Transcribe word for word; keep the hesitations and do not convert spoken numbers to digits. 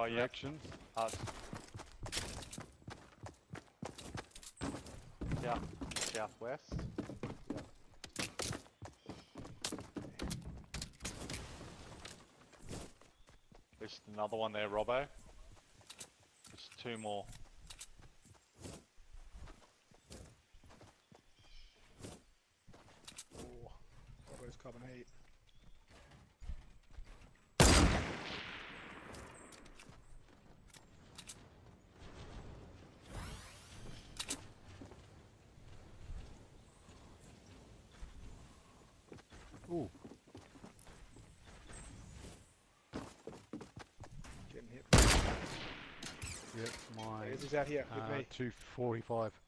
Oh, yeah. direction. Uh, south, southwest. There's another one there, Robbo. There's two more. Oh, Robbo's carbon eight. Ooh. Getting hit. Yep, my He's out here with uh, me. two forty-five.